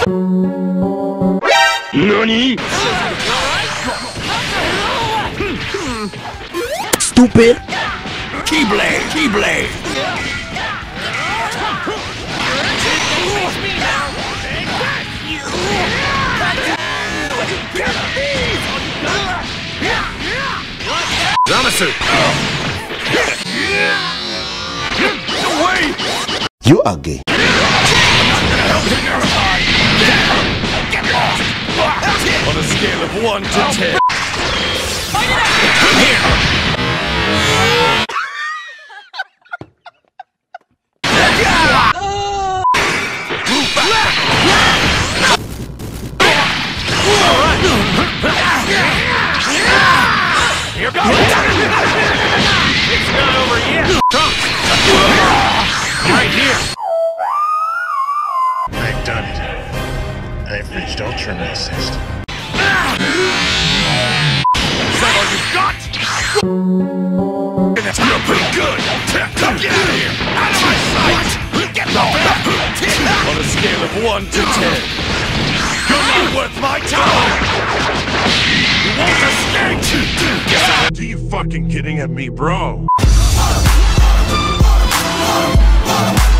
NANI?! Stupid! Keyblade! Keyblade! Zamasu! Wait! You are gay. On a scale of 1 to 10. Here goes! It's not over yet! Trunks! Right here! I've done it. I've reached Ultra Assist. Is that all you've got? You're pretty good! Come get out of here! Out of my sight! Get the back! On a scale of 1 to 10. You're not worth my time! You won't escape! Are you fucking kidding at me, bro?